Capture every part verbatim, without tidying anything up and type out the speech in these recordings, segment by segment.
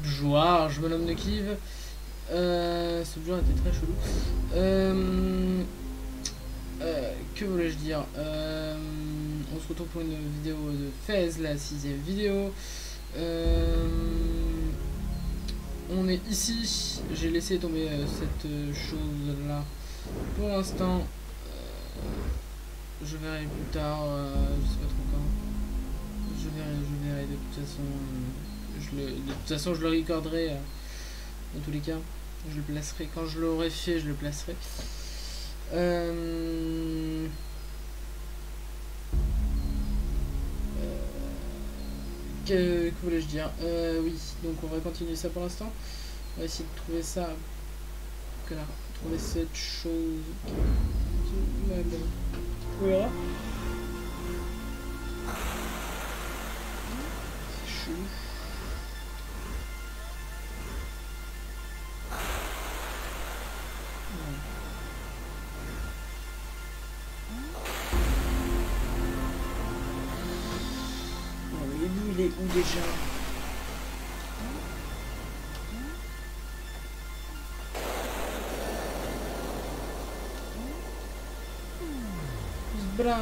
Joie, je bonhomme de Kiev. Euh, ce joueur était très chelou. Euh, euh, que voulais-je dire euh, On se retrouve pour une vidéo de Fez, la sixième vidéo. Euh, on est ici. J'ai laissé tomber euh, cette chose-là pour l'instant. Euh, je verrai plus tard. Euh, je sais pas trop quand. Je verrai, je verrai de toute façon. Euh, je le, de toute façon, je le recorderai. Euh, dans tous les cas, je le placerai. Quand je l'aurai fait, je le placerai. Euh... Euh... Que, que voulais-je dire euh, Oui, donc on va continuer ça pour l'instant. On va essayer de trouver ça. Que là, trouver cette chose. Ouais, bon. On verra. C'est chaud. Il est où déjà? Bra.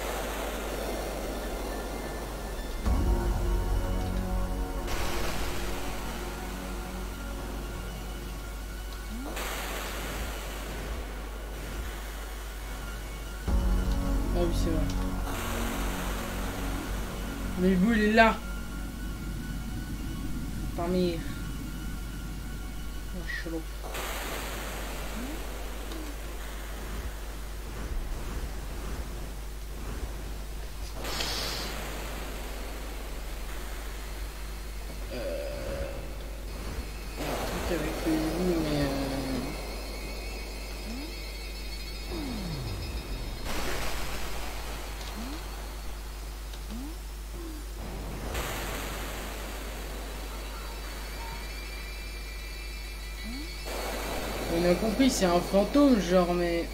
Ah oui, c'est vrai. Mais le bout il est là. Parmi. Oh, chelou. Euh... Un truc avec le hibou, mais. Euh... On a compris, c'est un fantôme, genre, mais.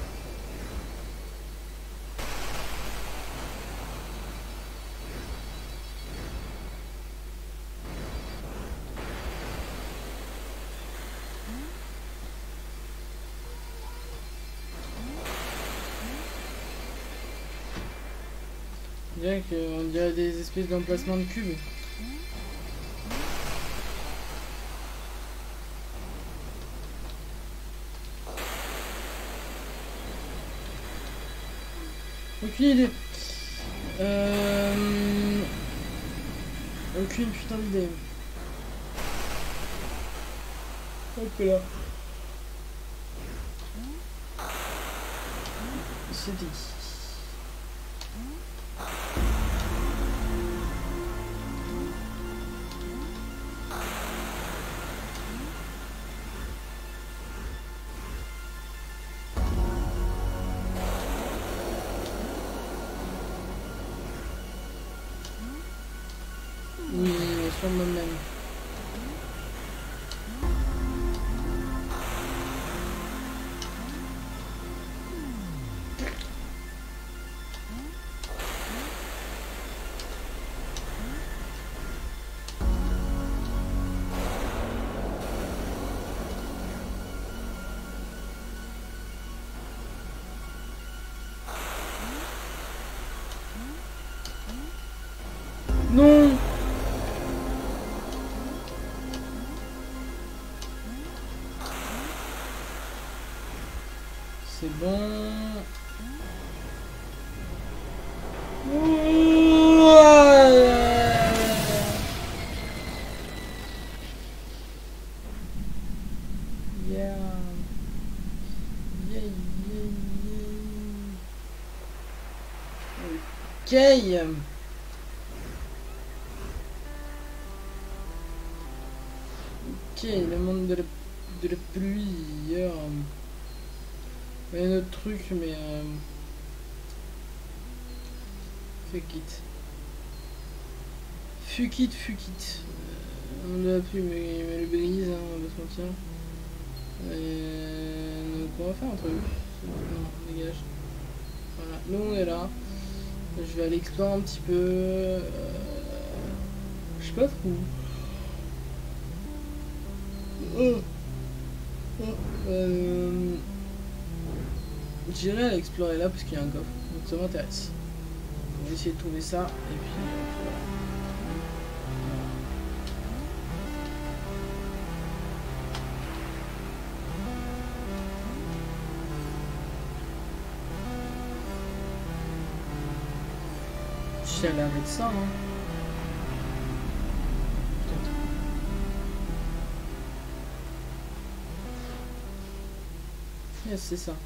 On dirait, que, on dirait des espèces d'emplacements de cubes. Aucune idée. Euh... Aucune putain d'idée. Hop là. C'était ici. Oui, sur moi-même. Non. C'est bon. Yeah. Yeah, yeah, yeah. Ok. Ok, le monde de la, de la pluie. Yeah. Il y a un autre truc, mais... Euh... Fuck it. Fuck it, fuck it. Euh, on ne l'a plus, mais, mais le brise, hein, on va se mentir. Euh, donc on va faire un truc. Non, dégage. Voilà, nous on est là. Je vais aller explorer un petit peu. Euh, je sais pas trop. Oh. Oh. Euh... J'irai explorer là parce qu'il y a un coffre, donc ça m'intéresse. On va essayer de trouver ça et puis voilà. J'ai l'air d'être ça, hein. Yes, c'est ça.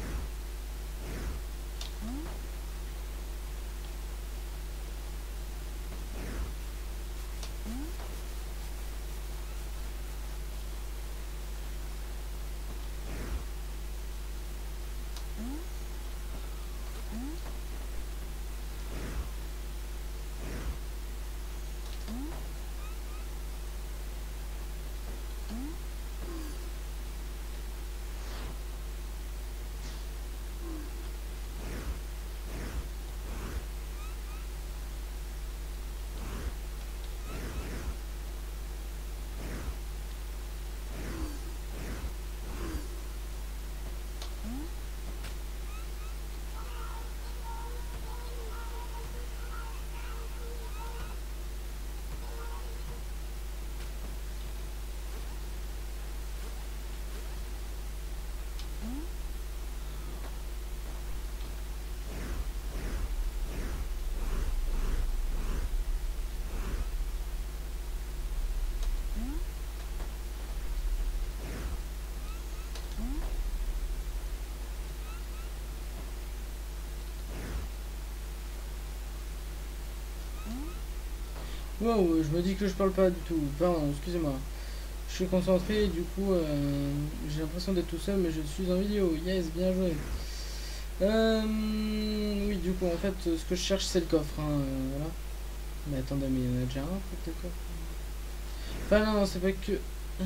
Wow, je me dis que je parle pas du tout. Pardon, excusez-moi. Je suis concentré, du coup, euh, j'ai l'impression d'être tout seul, mais je suis en vidéo. Yes, bien joué. Euh, oui, du coup, en fait, ce que je cherche, c'est le coffre. Hein, euh, voilà. Mais attendez, mais il y en a déjà un, peut-être. Enfin, non, non, c'est pas que...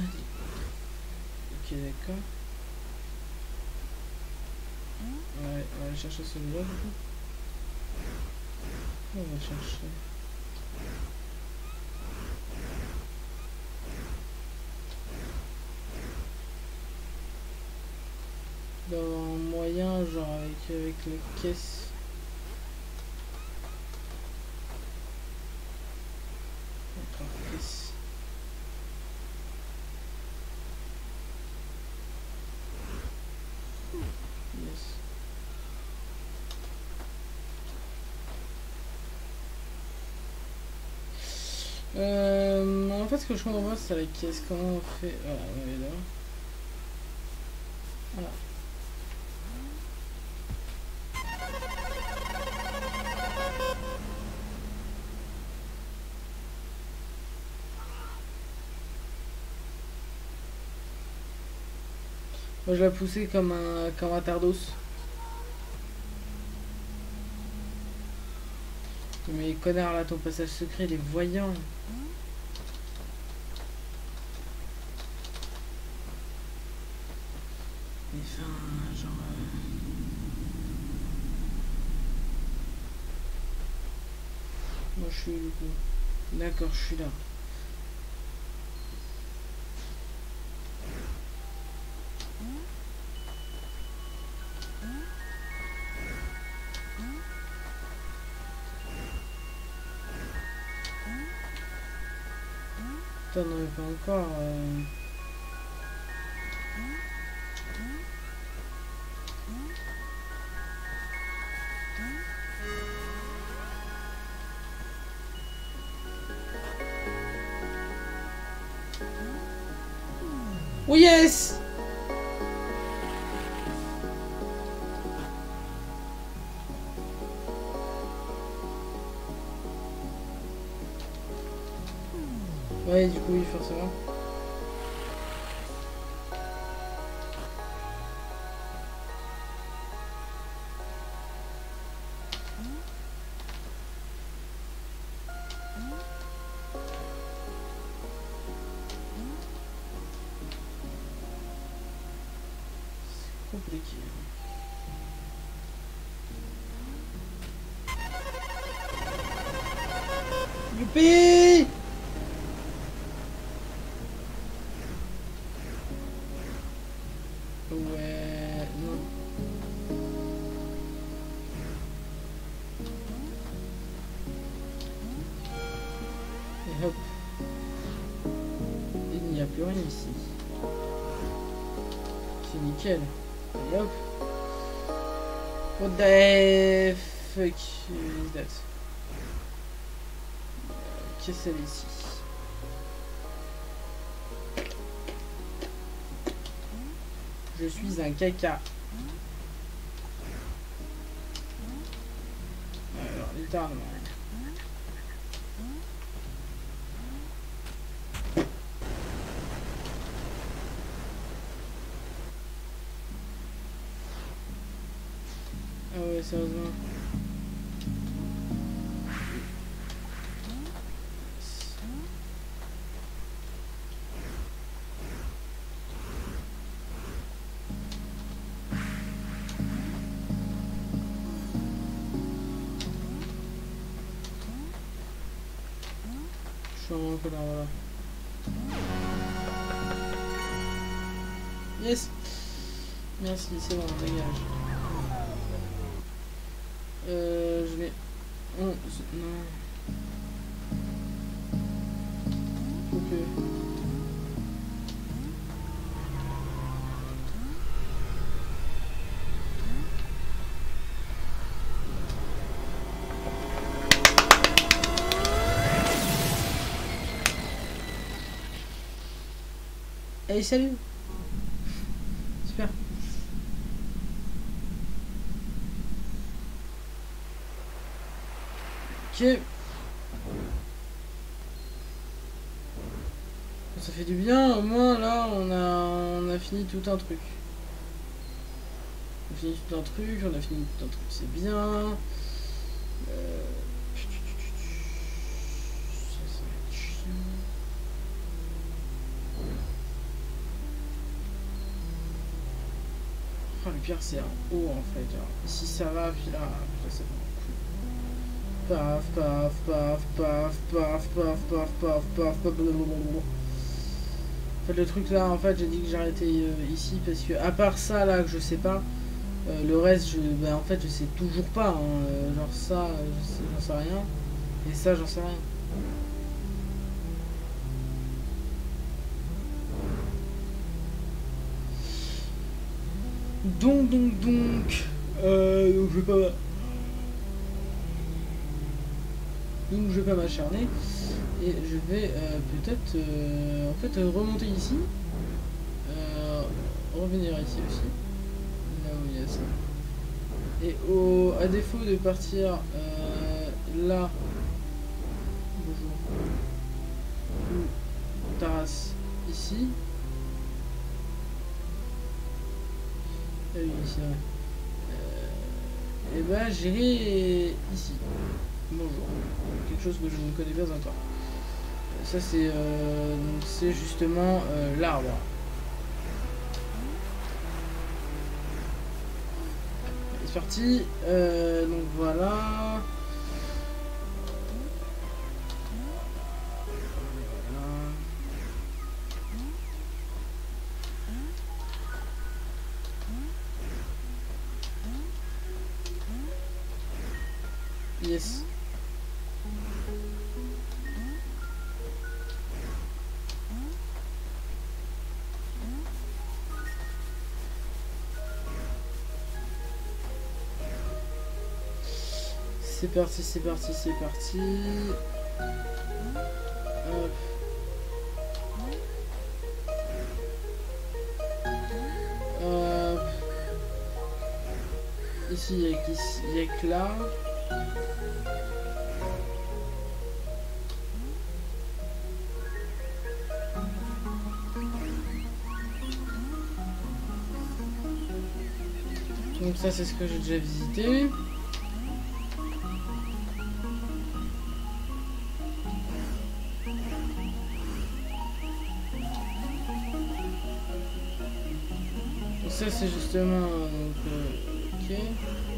Ok, d'accord. Ouais, on va aller chercher celui-là, du coup. On va chercher... D'avoir un moyen, genre avec, avec la caisse. D'accord, caisse. Yes. Euh, en fait, ce que je comprends pas, c'est la caisse. Comment on fait? Voilà, on est là. Voilà. Moi, je l'ai poussé comme un, comme un tardos. Mais connard, là, ton passage secret, il est voyant. Mais enfin, genre... Euh... Moi, je suis du coup. D'accord, je suis là. T'en avais pas encore. Euh... Oh yes! Ouais, du coup, oui, forcément. C'est compliqué. Youpi! plus rien ici. C'est nickel. Et hop. What the fuck is that? Qu'est-ce que c'est ici? Je suis un caca. Alors, littéralement. Ah ouais, sérieusement. Je suis vraiment connard, voilà. Yes. Merci, c'est bon, dégage. Euh, je vais... Oh, non. Ok. Allez, salut. Super. Ok. Ça fait du bien, au moins là on a on a fini tout un truc. On a fini tout un truc, on a fini tout un truc, c'est bien. Euh... Ça, ça va être chiant. Oh, le pire c'est en haut en fait. Alors, ici ça va, puis là, puis là c'est bon. Paf, paf, paf, paf, paf, paf, paf, paf, paf, paf, blablabla. En fait, le truc là, en fait, j'ai dit que j'arrêtais euh, ici parce que, à part ça là, que je sais pas, euh, le reste, je, bah, en fait, je sais toujours pas. Hein, euh, genre ça, j'en sais, sais rien. Et ça, j'en sais rien. Donc, donc, donc, euh, donc je vais pas. Donc je vais pas m'acharner et je vais euh, peut-être euh, en fait remonter ici, euh, revenir ici aussi, là où il y a ça. Et au, à défaut de partir euh, là, bonjour, ou Taras ici, ah oui, c'est vrai. Euh, et ben j'irai ici. Bonjour. Quelque chose que je ne connais pas encore. Ça c'est euh, c'est justement euh, l'arbre. C'est parti. Euh, donc voilà. Yes. C'est parti, c'est parti, c'est parti. Hop. Hop. Ici, il y a, ici, il y a que là. Donc ça, c'est ce que j'ai déjà visité. Ça c'est justement donc euh, ok.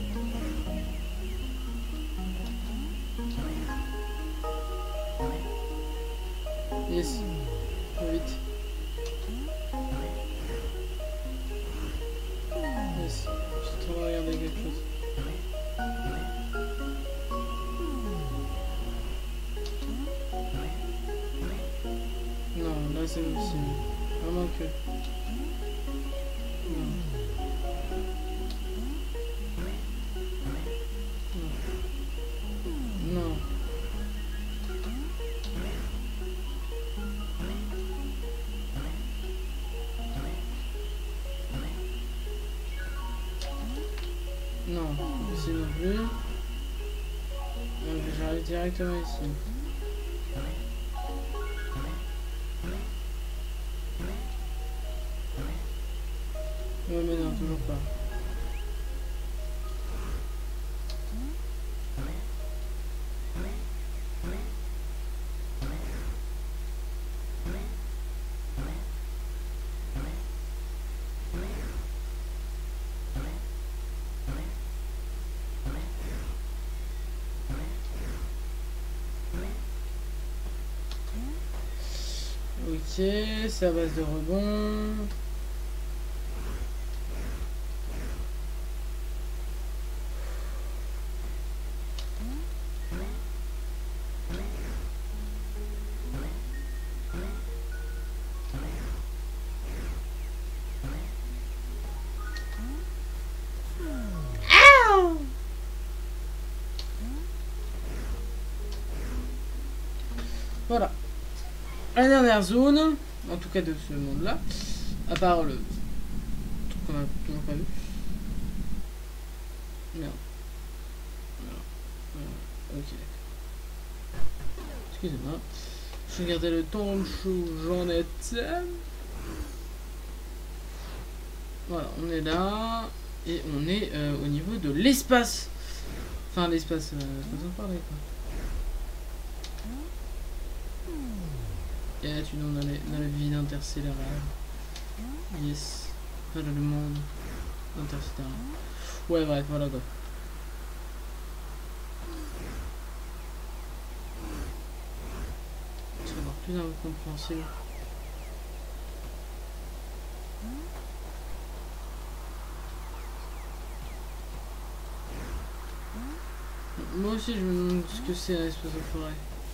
Yes, vite. Yes, je suis en train de regarder quelque chose. Non, là c'est possible. Vraiment que. Non. Non. Non. Non, ici non plus. Donc j'arrive directement ici. Ouais mais non, toujours pas. Ok, c'est à base de rebond. Voilà. La dernière zone, en tout cas de ce monde-là, à part le truc qu'on a toujours pas vu. Merde. Voilà. Voilà. Ok. Excusez-moi. Je regardais le temps où j'en étais. Voilà, on est là. Et on est euh, au niveau de l'espace. Enfin, l'espace, euh, faut en parler quoi. Et là, tu nous dans, les, dans la vie interstellaire. Yes. Enfin, le monde interstellaire. Ouais, bref, voilà quoi. C'est encore plus incompréhensible. Moi aussi, je me demande ce que c'est un espace de forêt.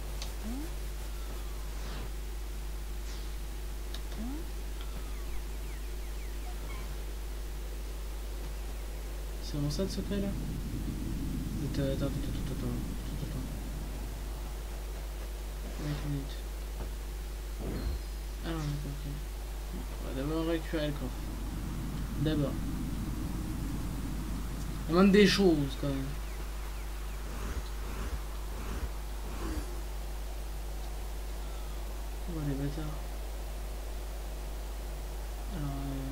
C'est vraiment ça le secret là? Attends, attends, attends, attends, attends, attends. Une minute. Ah non, d'accord, ok. On va d'abord récupérer le coffre. D'abord. On manque des choses quand même. Oh les bâtards. Alors euh...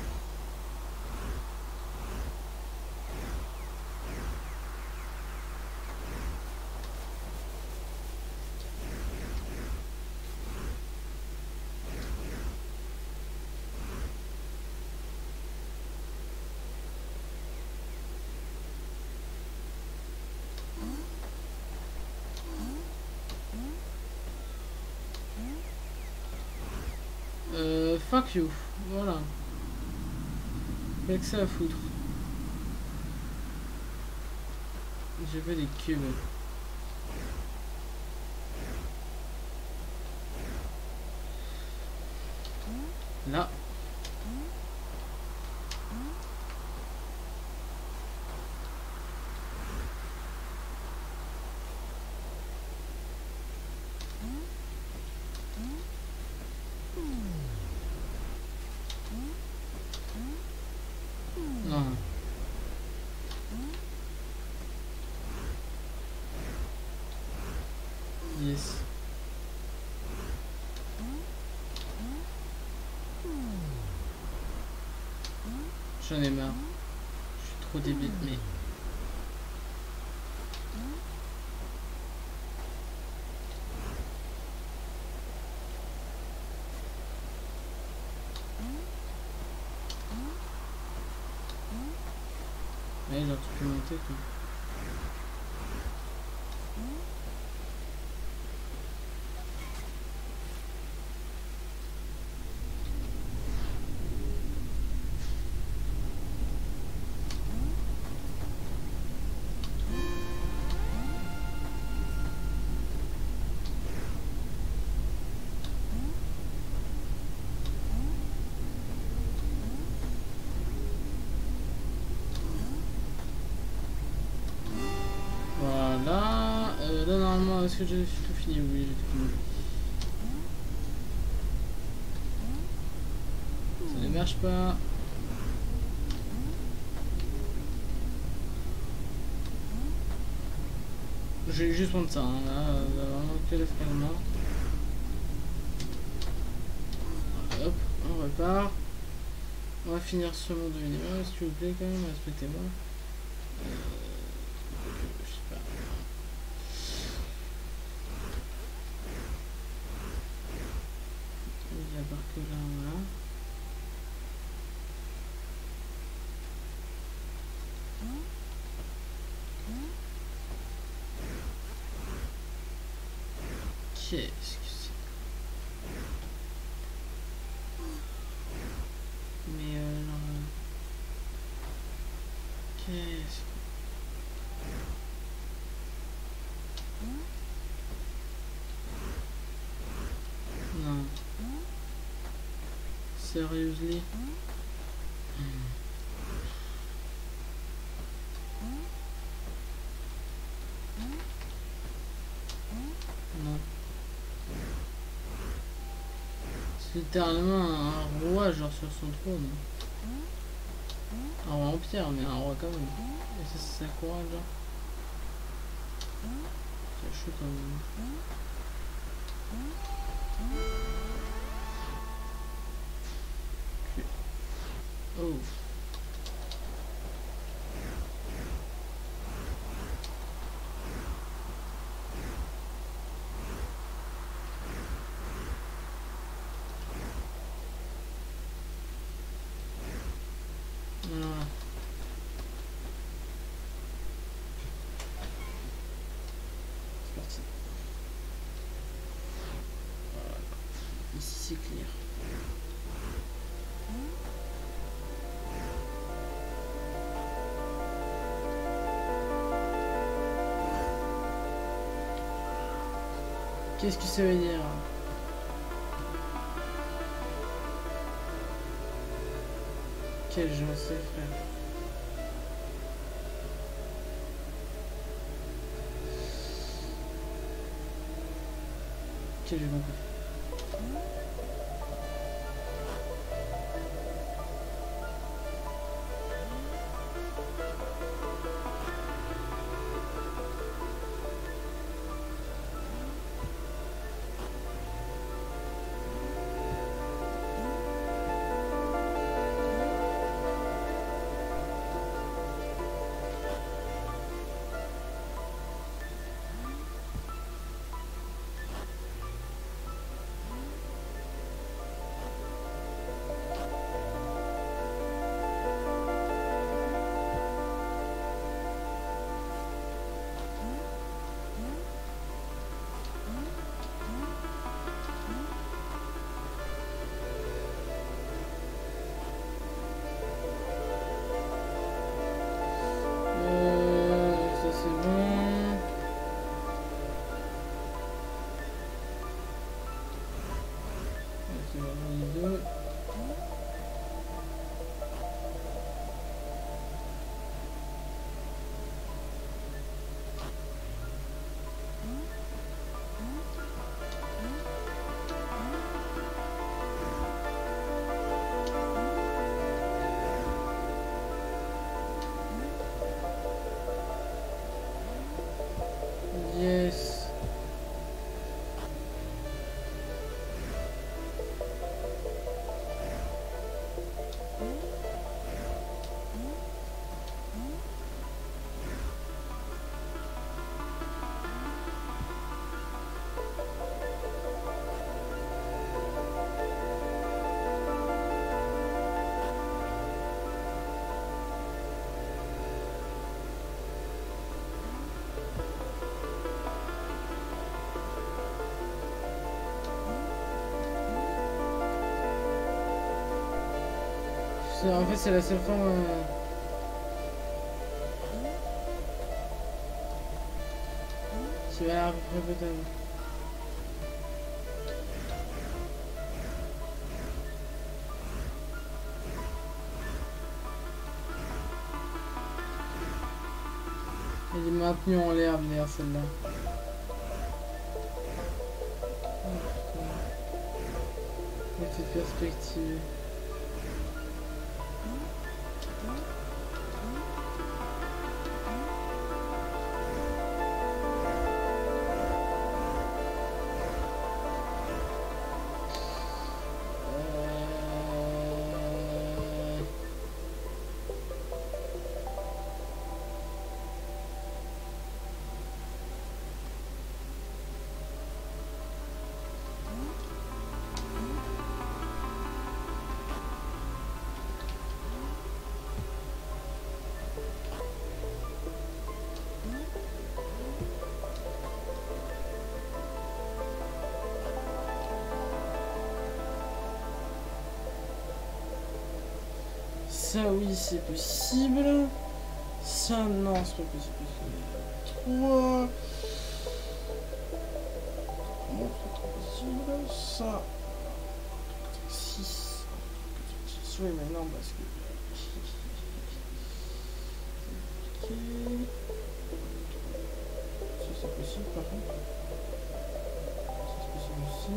Euh, fuck you, voilà. Avec ça à foutre. J'ai fait des cubes. Là. Non. Yes. J'en ai marre. Je suis trop débile, mais... Ouais, genre tu peux monter quoi. que j'ai tout fini? Oui, j'ai tout fini. Ça ne marche pas. J'ai juste prendre ça, hein, là, là, vraiment que le fragment. Hop, on repart. On va finir ce monde de minimum, s'il vous plaît, quand même, respectez-moi. Euh, je sais pas. Il y a barre que là, voilà. Qu'est-ce que c'est? Mais euh, alors... Qu'est-ce que... Non. Seriously? Non. C'est littéralement un roi genre sur son trône. Un roi en pierre, mais un roi quand même. Et ça, c'est sa couronne, genre. C'est chaud quand même. Okay. Oh. Voilà. C'est parti. Voilà. Ici c'est clair. Qu'est-ce que ça veut dire? Quel genre c'est, frère? Quel j'ai compris. Yes. En fait, c'est la seule fois. Euh... Tu vas à peu près peut-être. Elle est maintenue en l'air, d'ailleurs, celle-là. Avec cette perspective. Ça oui c'est possible. Ça non c'est pas possible. trois. Non c'est pas possible. Ça. six. Oui mais non parce que. Ok. Ça c'est possible par contre. Ça c'est possible aussi.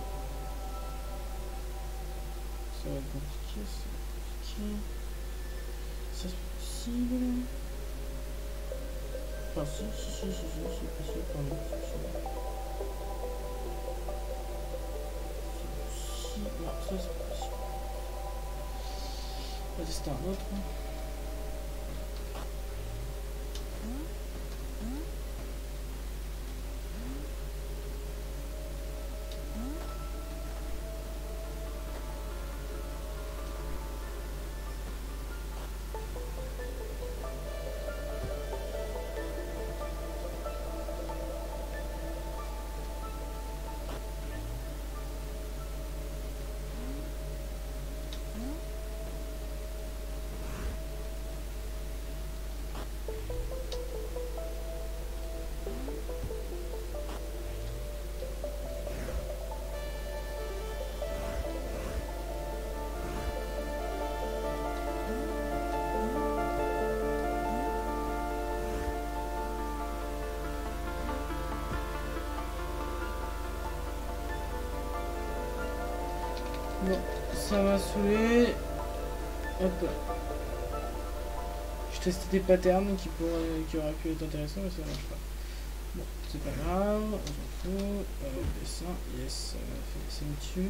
Ça va être compliqué. Ça va être compliqué. Ça c'est possible. Enfin si, si, si, si, si, c'est possible, pardon, c'est possible. Si, non, ça c'est pas possible. On va tester un autre. Bon, ça m'a saoulé. Hop. Je testais des patterns qui, pourraient, qui auraient pu être intéressants, mais ça marche pas. Bon, c'est pas grave, on s'en fout. Euh, dessin, yes, ça m'a fait dessin dessus.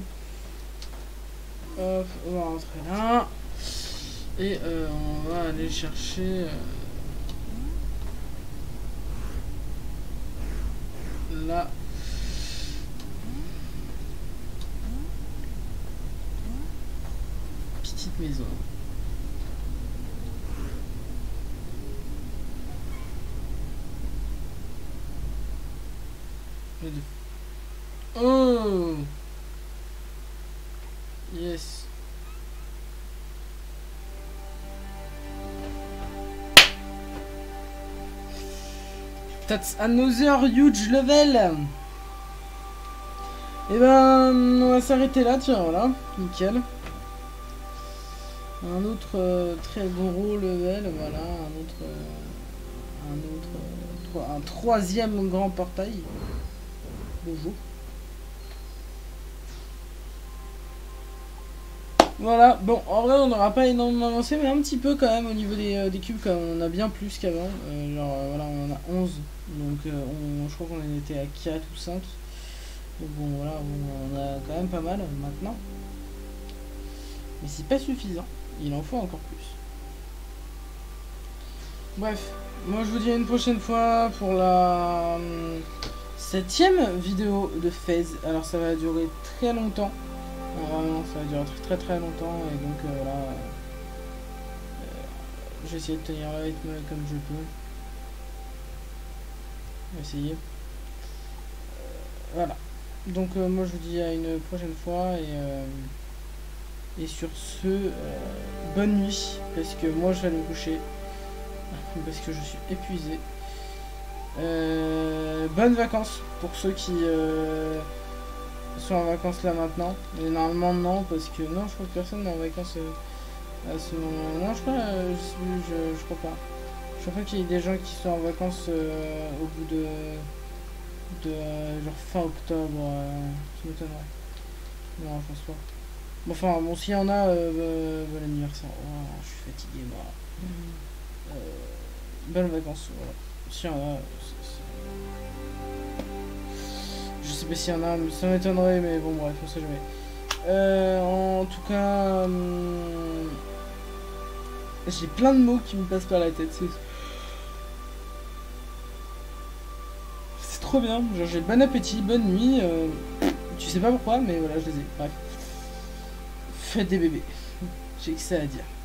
Hop, on va rentrer là. Et euh, on va aller chercher. Euh, là. Petite maison. Oh yes. That's another huge level. Et ben on va s'arrêter là, tiens, voilà, nickel. Un autre euh, très gros level, voilà, un autre, euh, un autre, euh, trois, un troisième grand portail. Bonjour. Voilà, bon, en vrai on n'aura pas énormément avancé, mais un petit peu quand même au niveau des, euh, des cubes, quand même, on a bien plus qu'avant. Euh, genre, euh, voilà, on en a onze, donc euh, on, je crois qu'on en était à quatre ou cinq. Donc bon, voilà, bon, on a quand même pas mal maintenant. Mais c'est pas suffisant, il en faut encore plus. Bref, moi je vous dis à une prochaine fois pour la euh, septième vidéo de FaZe. Alors ça va durer très longtemps. Vraiment, ça va durer très très très longtemps. Et donc euh, voilà. Euh, je vais essayer de tenir le rythme comme je peux. On va essayer. Euh, voilà. Donc euh, moi je vous dis à une prochaine fois. Et, euh, et sur ce, euh, bonne nuit. Parce que moi je vais aller me coucher. Parce que je suis épuisé. Euh, bonnes vacances pour ceux qui euh, sont en vacances là maintenant. Mais normalement non, parce que non, je crois que personne n'est en vacances euh, à ce moment. Non, je crois, euh, je, je, je crois pas. Je crois pas qu'il y ait des gens qui sont en vacances euh, au bout de, de euh, genre fin octobre. Euh, ça m'étonnerait. Non, je pense pas. Bon, enfin, bon, s'il y en a, euh, euh, bon anniversaire. Oh, je suis fatigué, moi. Euh, bonnes vacances, voilà. S'il y en a, c'est- c'est- je sais pas s'il y en a, mais ça m'étonnerait, mais bon, bref, on sait jamais. Euh, en tout cas, hum, j'ai plein de mots qui me passent par la tête. C'est c'est trop bien. Genre, j'ai bon appétit, bonne nuit. euh, tu sais pas pourquoi, mais voilà, je les ai. Bref. Faites des bébés. J'ai que ça à dire.